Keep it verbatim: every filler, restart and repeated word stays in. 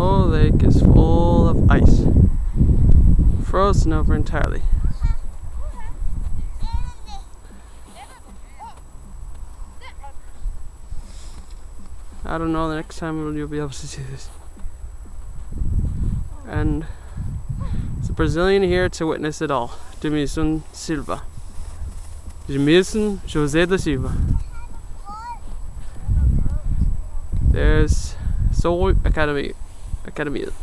whole lake is full of ice, frozen over entirely. I don't know the next time you'll be able to see this. And there's a Brazilian here to witness it all. Demilson Silva. Demilson José da Silva. There's Sorø Academy. Academy.